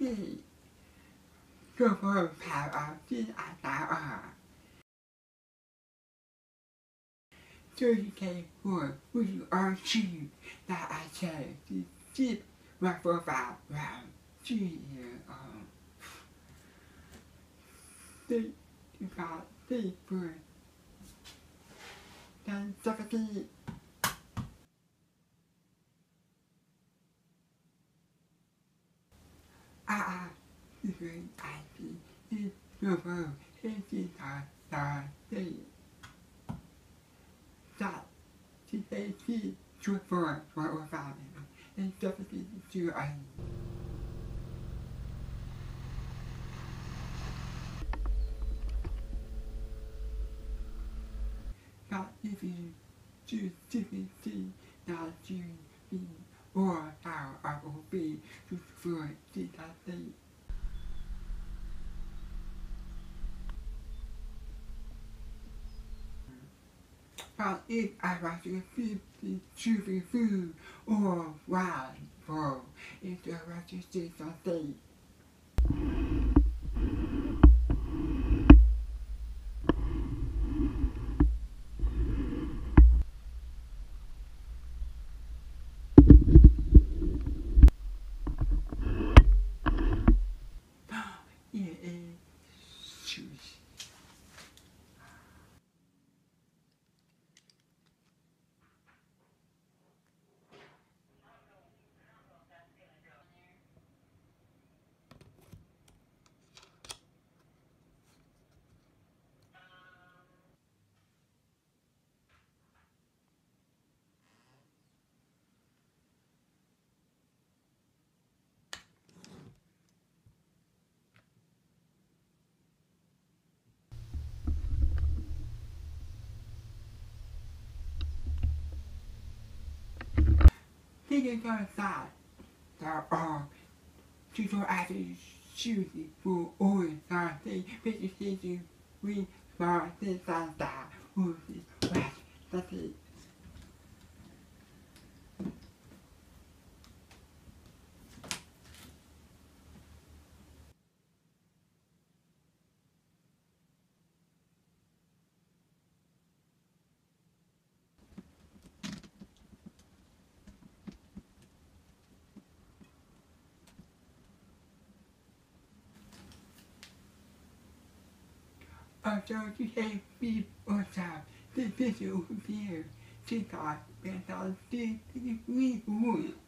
ที่GoPro power DSLR 30K for which are cheap that I say the cheap rifle round they about they for 1070 different IP is GoPro that TAT short for or five and definitely to not if you choose different not to be or how I will be to for TAT. But if I was to 50 shooting food or wild for if I was to say something. Thinking outside, there are tutorial actors shooting for all the pictures we saw this that movie was that's it. Also, you say beep or sound, the visual here, she thought, and I'll see the